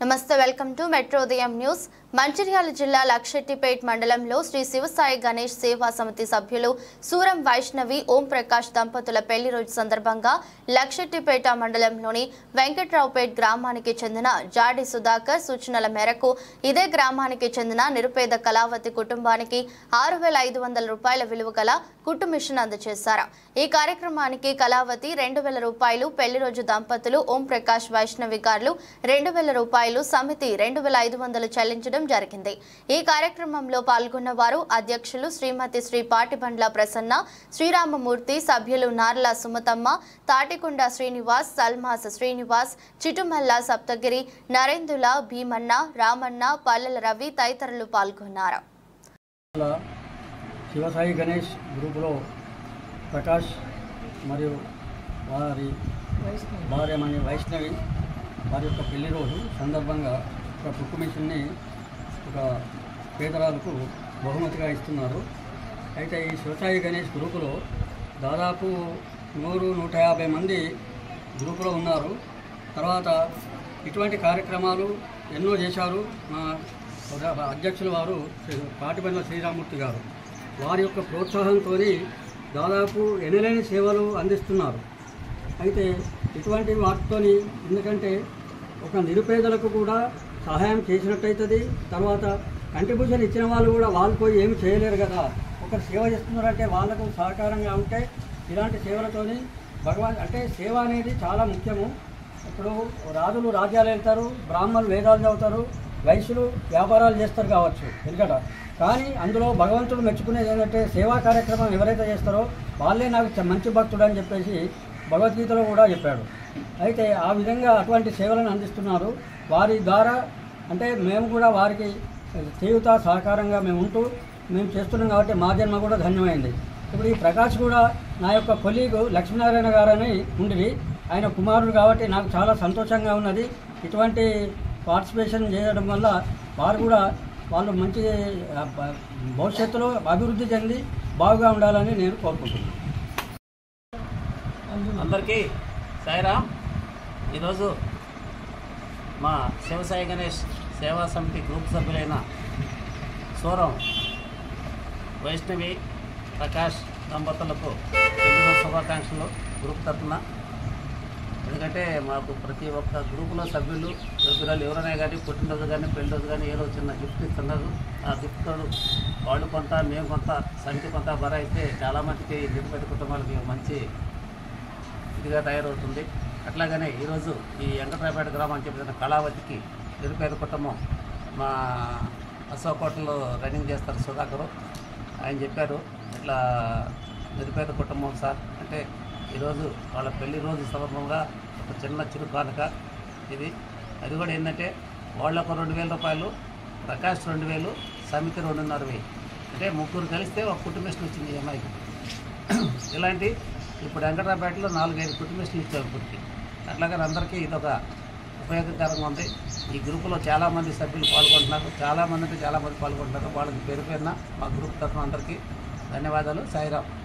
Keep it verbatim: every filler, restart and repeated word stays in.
నమస్తే welcome to metro ఉదయం news. Mancherial జిల్లా లక్షెట్టిపేట్ మండలంలో శ్రీ శివసాయి గణేష్ సేవా సమితి సభ్యులు సూరం వైష్ణవి ఓం ప్రకాష్ దంపతుల పెళ్లి రోజు సందర్భంగా లక్షెట్టిపేట మండలంలోని వెంకట్రావుపేట్ గ్రామానికి చెందిన జాడి సుధాకర్ సూచనల మేరకు ఇదే గ్రామానికి చెందిన నిరుపేద కళావతి కుటుంబానికి ఆరు వేల ఐదు వందల రూపాయల విలువ గల కుట్టు మిషన్ అందజేశారు. ఈ కార్యక్రమానికి కళావతి రెండు వేల రూపాయలు, పెళ్లి రోజు దంపతులు ఓం ప్రకాష్ వైష్ణవి గారు రెండు వేల రూపాయలు, సమితి రెండు వేల ఐదు వందలు చెల్లించడం జరిగింది. ఈ కార్యక్రమంలో పాల్గొన్న వారు అధ్యక్షులు శ్రీమతి శ్రీ పాటిబండ్ల ప్రసన్న, శ్రీరామమూర్తి, సభ్యులు నార్ల సుమతమ్మ, తాటికొండ శ్రీనివాస్, సల్మాస్ శ్రీనివాస్, చిటుమల్ల సప్తగిరి, నరేందుల, భీమన్న, రామన్న, పల్లెల రవి తదితరులు పాల్గొన్నారు. శివసాయి గణేష్ గ్రూపులో ప్రకాష్ మరియు వారి భార్యమణి వైష్ణవి వారి యొక్క పెళ్లి రోజు సందర్భంగా ఒక కుట్టు మిషన్ని ఒక పేదరాలకు బహుమతిగా ఇస్తున్నారు. అయితే ఈ శివసాయి గణేష్ గ్రూపులో దాదాపు నూరు నూట యాభై మంది గ్రూపులో ఉన్నారు. తర్వాత ఇటువంటి కార్యక్రమాలు ఎన్నో చేశారు. మా అధ్యక్షుల వారు పాటిబండ్ల శ్రీరామమూర్తి గారు వారి యొక్క ప్రోత్సాహంతో దాదాపు ఎనలేని సేవలు అందిస్తున్నారు. అయితే ఇటువంటి వాటితో ఎందుకంటే ఒక నిరుపేదలకు కూడా సహాయం చేసినట్టయితుంది. తర్వాత కంట్రిబ్యూషన్ ఇచ్చిన వాళ్ళు కూడా వాళ్ళు పోయి ఏమి చేయలేరు కదా, ఒకరు సేవ చేస్తున్నారంటే వాళ్ళకు సహకారంగా ఉంటే ఇలాంటి సేవలతోని భగవాన్ అంటే సేవ అనేది చాలా ముఖ్యము. ఇప్పుడు రాజులు రాజ్యాలు వెళ్తారు, బ్రాహ్మణులు వేదాలు చదువుతారు, వైశ్యులు వ్యాపారాలు చేస్తారు కావచ్చు ఎందుకట, కానీ అందులో భగవంతుడు మెచ్చుకునేది ఏంటంటే సేవా కార్యక్రమం ఎవరైతే చేస్తారో వాళ్ళే నాకు మంచి భక్తుడు అని చెప్పేసి భగవద్గీతలో కూడా చెప్పాడు. అయితే ఆ విధంగా అటువంటి సేవలను అందిస్తున్నారు. వారి ద్వారా అంటే మేము కూడా వారికి చేయుత సహకారంగా మేము ఉంటూ మేము చేస్తున్నాం కాబట్టి మా జన్మ కూడా ధన్యమైంది. ఇప్పుడు ఈ ప్రకాష్ కూడా నా యొక్క కొలీగు లక్ష్మీనారాయణ గారని ఉండి ఆయన కుమారుడు కాబట్టి నాకు చాలా సంతోషంగా ఉన్నది. ఇటువంటి పార్టిసిపేషన్ చేయడం వల్ల వారు కూడా వాళ్ళు మంచి భవిష్యత్తులో అభివృద్ధి చెంది బాగుగా ఉండాలని నేను కోరుకుంటున్నాను. అందరికీ సాయిరామ్. ఈరోజు మా శివసాయి గణేష్ సేవా సమితి గ్రూప్ సభ్యులైన సూరం వైష్ణవి ప్రకాష్ దంపతులకు ఎన్నో శుభాకాంక్షలు గ్రూప్ తరఫున. ఎందుకంటే మాకు ప్రతి ఒక్క గ్రూపులో సభ్యులు సభ్యురాలు ఎవరైనా కానీ పుట్టినరోజు కానీ పెళ్లి రోజు కానీ ఏదో చిన్న గిఫ్ట్ ఇస్తున్నారు. ఆ గిఫ్ట్ వాళ్ళు కొంత మేము కొంత సమితి కొంత భరాయిస్తే చాలామందికి నిరుపేద కుటుంబాలకి మంచి ఇదిగా తయారవుతుంది. అట్లాగనే ఈరోజు ఈ వెంకట్రావుపేట గ్రామానికి చెందిన కళావతికి నిరుపేద కుటుంబం మా అశోక్ హోటల్లో రన్నింగ్ చేస్తారు సుధాకరు. ఆయన చెప్పారు ఇట్లా నిరుపేద కుటుంబం సార్ అంటే ఈరోజు వాళ్ళ పెళ్లి రోజు సందర్భంగా ఒక చిన్న చిరు కానుక ఇది. అది కూడా ఏంటంటే వాళ్ళకు రెండు వేల రూపాయలు, ప్రకాష్ రెండు వేలు, సమితి రెండున్నర వెయ్యి అంటే ముగ్గురు కలిస్తే ఒక కుటుంబేషన్ వచ్చింది ఈ అమ్మాయికి. ఇలాంటి ఇప్పుడు వెంకటరావుపేటలో నాలుగైదు కుటుంబేషన్లు ఇచ్చారు ఇప్పటికి. అట్లాగే అందరికీ ఇదొక ఉపయోగకరంగా ఉంది. ఈ గ్రూపులో చాలామంది సభ్యులు పాల్గొంటున్నారు, చాలామంది అంటే చాలామంది పాల్గొంటున్నారు. వాళ్ళకి పేరు పేరున మా గ్రూప్ తరఫున అందరికీ ధన్యవాదాలు. సాయిరామ్.